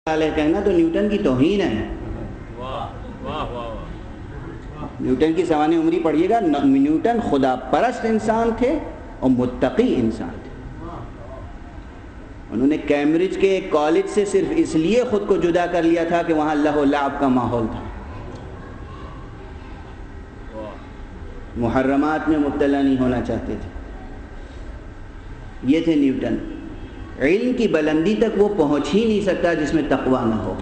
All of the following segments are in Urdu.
علیہ کہنا تو نیوٹن کی توہین ہے۔ نیوٹن کی سوانح عمری پڑھیے گا، نیوٹن خدا پرست انسان تھے اور متقی انسان تھے۔ انہوں نے کیمبرج کے ایک کالج سے صرف اس لیے خود کو جدا کر لیا تھا کہ وہاں لہو و لعب کا ماحول تھا، محرمات میں مبتلا نہیں ہونا چاہتے تھے۔ یہ تھے نیوٹن۔ علم کی بلندی تک وہ پہنچ ہی نہیں سکتا جس میں تقویٰ نہ ہو۔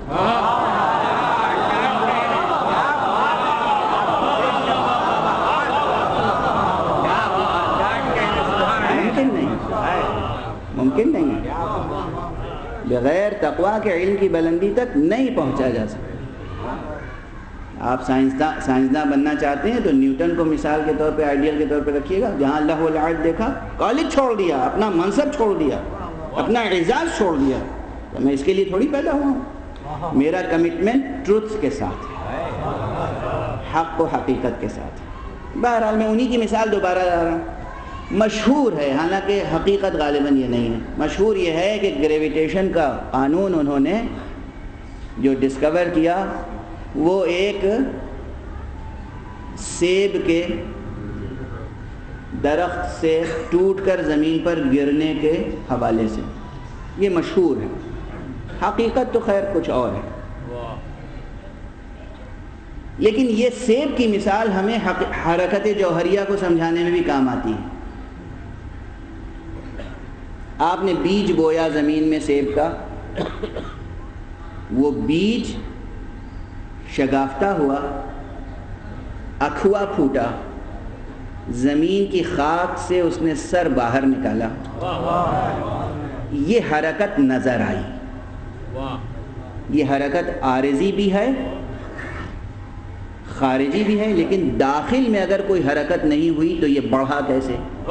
ممکن نہیں ہے، بغیر تقویٰ کے علم کی بلندی تک نہیں پہنچا جا سکتا۔ آپ سائنسداں بننا چاہتے ہیں تو نیوٹن کو مثال کے طور پہ، آئیڈیل کے طور پہ رکھیے گا۔ جہاں اللہ و لعب دیکھا، کالج چھوڑ دیا، اپنا منصب چھوڑ دیا، اپنا اعزاز چھوڑ دیا۔ تو میں اس کے لیے تھوڑی پیدا ہوا ہوں، میرا کمٹمنٹ ٹروتھ کے ساتھ ہے، حق و حقیقت کے ساتھ ہے۔ بہرحال میں انہی کی مثال دوبارہ لا رہا ہوں۔ مشہور ہے، حالانکہ حقیقت غالباً یہ نہیں ہے، مشہور یہ ہے کہ گریویٹیشن کا قانون انہوں نے جو ڈسکور کیا وہ ایک سیب کے درخت سے ٹوٹ کر زمین پر گرنے کے حوالے سے، یہ مشہور ہے۔ حقیقت تو خیر کچھ اور ہے، لیکن یہ سیب کی مثال ہمیں حرکت جوہریہ کو سمجھانے میں بھی کام آتی ہے۔ آپ نے بیج بویا زمین میں سیب کا، وہ بیج شگافتہ ہوا، اکھوا پھوٹا، زمین کی خاک سے اس نے سر باہر نکالا، یہ حرکت نظر آئی۔ یہ حرکت عارضی بھی ہے، خارجی بھی ہے، لیکن داخل میں اگر کوئی حرکت نہیں ہوئی تو یہ بڑھا کیسے؟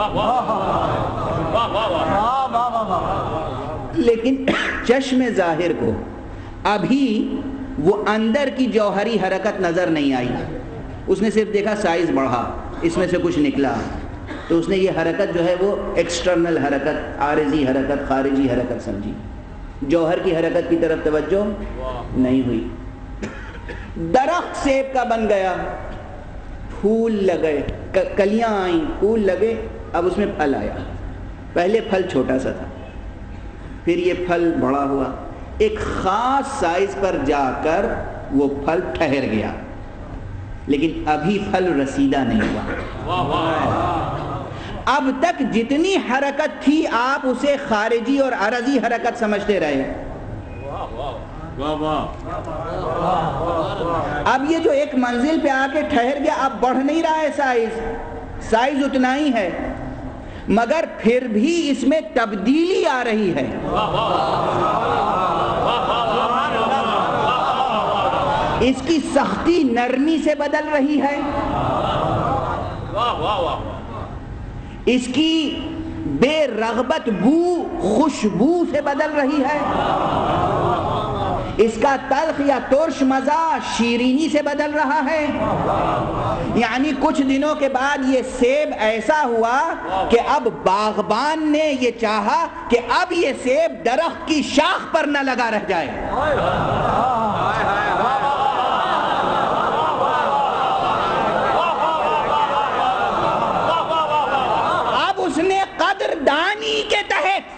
لیکن چشم ظاہر کو ابھی وہ اندر کی جوہری حرکت نظر نہیں آئی، اس نے صرف دیکھا سائز بڑھا، اس میں سے کچھ نکلا، تو اس نے یہ حرکت جو ہے وہ ایکسٹرنل حرکت، عارضی حرکت، خارجی حرکت سمجھی، جوہر کی حرکت کی طرف توجہ نہیں ہوئی۔ درخت سیب کا بن گیا، پھول لگے، کلیاں آئیں، پھول لگے، اب اس میں پھل آیا۔ پہلے پھل چھوٹا سا تھا، پھر یہ پھل بڑا ہوا، ایک خاص سائز پر جا کر وہ پھل ٹھہر گیا، لیکن ابھی پھل رسیدہ نہیں ہوا۔ اب تک جتنی حرکت تھی آپ اسے خارجی اور عارضی حرکت سمجھتے رہے۔ اب یہ جو ایک منزل پہ آ کے ٹھہر گیا، اب بڑھ نہیں رہا ہے، سائز اتنا ہی ہے، مگر پھر بھی اس میں تبدیلی آ رہی ہے۔ اس کی سختی نرمی سے بدل رہی ہے، اس کی بے رغبت بو خوشبو سے بدل رہی ہے، اس کا تلخ یا ترش مزہ شیرینی سے بدل رہا ہے۔ یعنی کچھ دنوں کے بعد یہ سیب ایسا ہوا کہ اب باغبان نے یہ چاہا کہ اب یہ سیب درخت کی شاخ پر نہ لگا رہ جائے، اب اس نے قدردانی کے تحت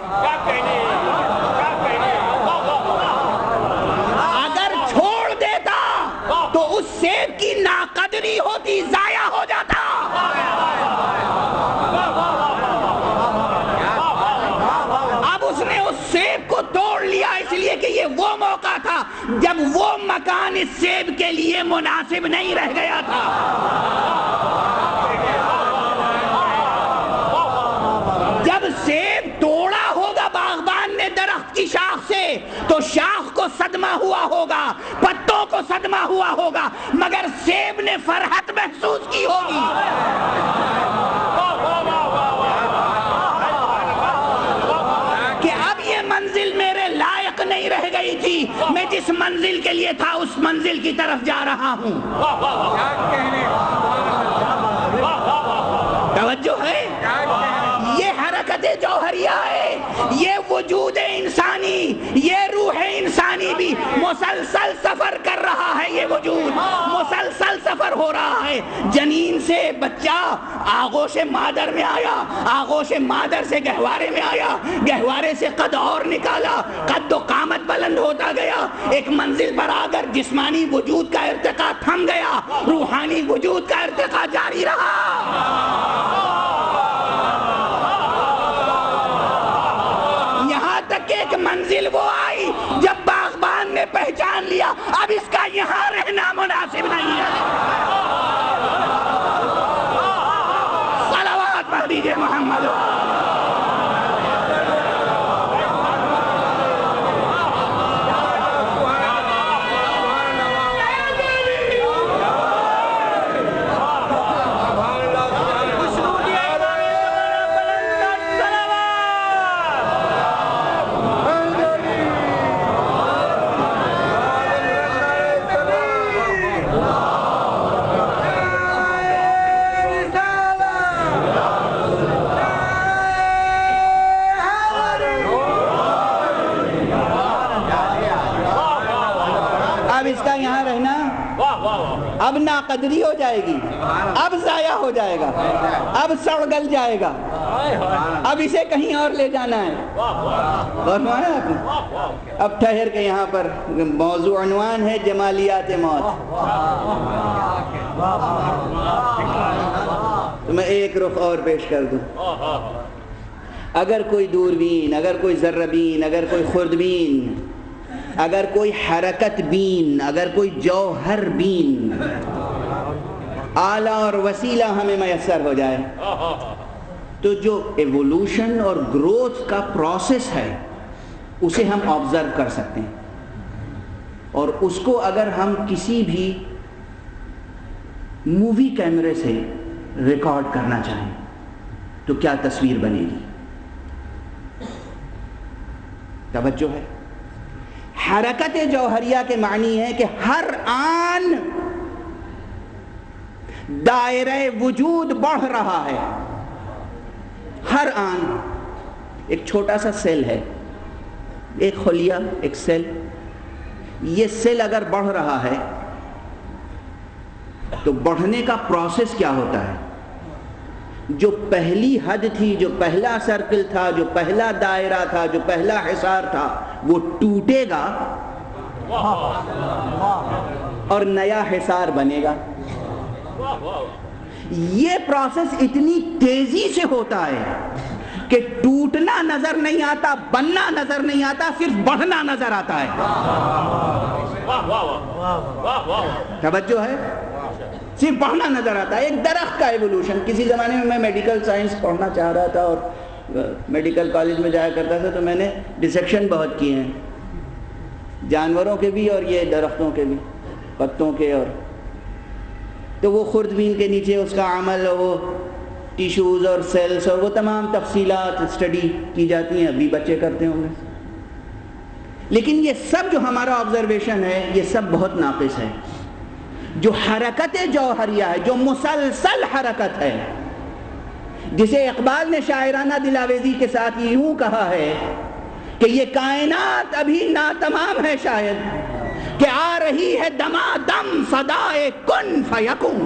سیب کی ناقدری ہوتی، ضائع ہو جاتا۔ اب اس نے اس سیب کو توڑ لیا، اس لیے کہ یہ وہ موقع تھا جب وہ مکان اس سیب کے لیے مناسب نہیں رہ گیا تھا۔ جب سیب توڑا ہوگا باغبان نے درخت کی شاخ سے تو شاخ کو صدمہ ہوا ہوگا، پتوں کو صدمہ ہوا ہوگا، مگر سیب نے فرحت محسوس کی ہوگی۔ کہ اب یہ منزل میرے لائق نہیں رہ گئی تھی، میں جس منزل کے لیے تھا اس منزل کی طرف جا رہا ہوں۔ توجہ ہے؟ یہ حرکت جوہریہ ہے، یہ وجود انسانی، یہ روح انسانی بھی مسلسل سفر کر رہا ہے، یہ وجود مسلسل سفر ہو رہا ہے۔ جنین سے بچہ آغوش مادر میں آیا، آغوش مادر سے گہوارے میں آیا، گہوارے سے قد اور نکالا، قد و قامت بلند ہوتا گیا، ایک منزل پر آ کر جسمانی وجود کا ارتقا تھم گیا، روحانی وجود کا ارتقا جاری رہا۔ یہاں تک ایک منزل وہ آئی جب باغبان نے پہچان لیا اب اس کا یہاں رہنا مناسب نہیں ہے۔ صلوات پڑھ دیجئے محمد۔ اب ناقدری ہو جائے گی، اب ضائع ہو جائے گا، اب سڑ گل جائے گا، اب اسے کہیں اور لے جانا ہے۔ فرمایا آپ نے؟ اب ٹھہر کے یہاں پر موضوع عنوان ہے جمالیات موت۔ تو میں ایک رخ اور پیش کر دوں۔ اگر کوئی دوربین، اگر کوئی ذربین، اگر کوئی خردبین، اگر کوئی حرکت بین، اگر کوئی جوہر بین آلہ اور وسیلہ ہمیں میسر ہو جائے تو جو ایوولوشن اور گروتھ کا پروسیس ہے اسے ہم آبزرو کر سکتے ہیں، اور اس کو اگر ہم کسی بھی مووی کیمرے سے ریکارڈ کرنا چاہیں تو کیا تصویر بنے گی؟ توجہ ہے۔ حرکت جوہریہ کے معنی ہے کہ ہر آن دائرہ وجود بڑھ رہا ہے، ہر آن۔ ایک چھوٹا سا سیل ہے، ایک خلیہ، ایک سیل، یہ سیل اگر بڑھ رہا ہے تو بڑھنے کا پروسیس کیا ہوتا ہے؟ جو پہلی حد تھی، جو پہلا سرکل تھا، جو پہلا دائرہ تھا، جو پہلا حصار تھا، وہ ٹوٹے گا اور نیا حصار بنے گا۔ یہ پروسیس اتنی تیزی سے ہوتا ہے کہ ٹوٹنا نظر نہیں آتا، بننا نظر نہیں آتا، صرف بڑھنا نظر آتا ہے۔ توجہ ہے؟ صرف پڑھنا نظر آتا ہے۔ ایک درخت کا ایوولوشن، کسی زمانے میں میں میڈیکل سائنس پڑھنا چاہ رہا تھا اور میڈیکل کالج میں جایا کرتا تھا، تو میں نے ڈسیکشن بہت کیے ہیں، جانوروں کے بھی اور یہ درختوں کے بھی، پتوں کے، اور تو وہ خردبین کے نیچے اس کا عمل، وہ ٹیشوز اور سیلز اور وہ تمام تفصیلات اسٹڈی کی جاتی ہیں، ابھی بچے کرتے ہوں گے۔ لیکن یہ سب جو ہمارا آبزرویشن ہے یہ سب بہت ناقص ہے۔ جو حرکت جوہریہ ہے، جو مسلسل حرکت ہے، جسے اقبال نے شاعرانہ دلاویزی کے ساتھ یوں کہا ہے کہ یہ کائنات ابھی ناتمام ہے شاید، کہ آ رہی ہے دمادم صدائے کن فیکون۔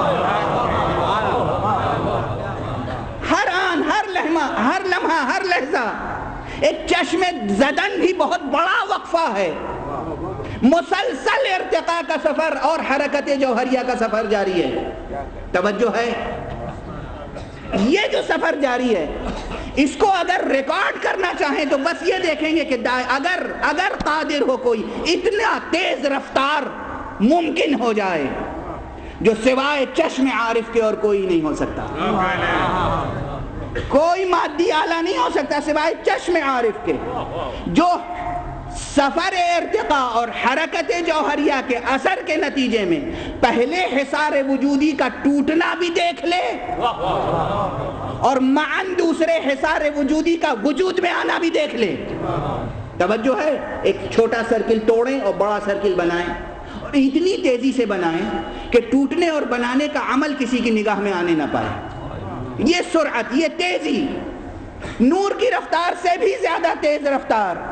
ہر آن، ہر لمحہ، ہر لحظہ ایک چشم زدن بھی بہت بڑا وقفہ ہے، مسلسل ارتقاء کا سفر اور حرکت جوہریہ کا سفر جاری ہے۔ توجہ ہے؟ یہ جو سفر جاری ہے اس کو اگر ریکارڈ کرنا چاہیں تو بس یہ دیکھیں گے کہ اگر قادر ہو کوئی، اتنا تیز رفتار ممکن ہو جائے جو سوائے چشم عارف کے اور کوئی نہیں ہو سکتا۔ کوئی مادی آلہ نہیں ہو سکتا سوائے چشم عارف کے، جو سفر ارتقاء اور حرکت جوہریہ کے اثر کے نتیجے میں پہلے حصار وجودی کا ٹوٹنا بھی دیکھ لے اور معاً دوسرے حصار وجودی کا وجود میں آنا بھی دیکھ لے۔ توجہ ہے؟ ایک چھوٹا سرکل توڑیں اور بڑا سرکل بنائیں، اور اتنی تیزی سے بنائیں کہ ٹوٹنے اور بنانے کا عمل کسی کی نگاہ میں آنے نہ پائے۔ یہ سرعت، یہ تیزی، نور کی رفتار سے بھی زیادہ تیز رفتار